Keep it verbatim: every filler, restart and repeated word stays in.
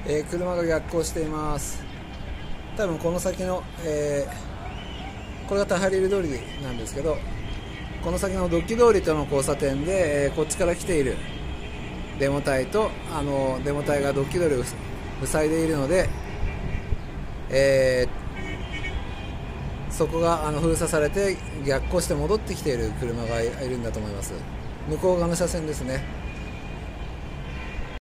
えー車が逆行しています。多分この先の、えーこれがタハリル通りなんですけど、この先のドッキ通りとの交差点で、えーこっちから来ているデモ隊とあのデモ隊がドッキ通りを塞いでいるので、えーそこがあの封鎖されて逆行して戻ってきている車がいるんだと思います。向こう側の車線ですね。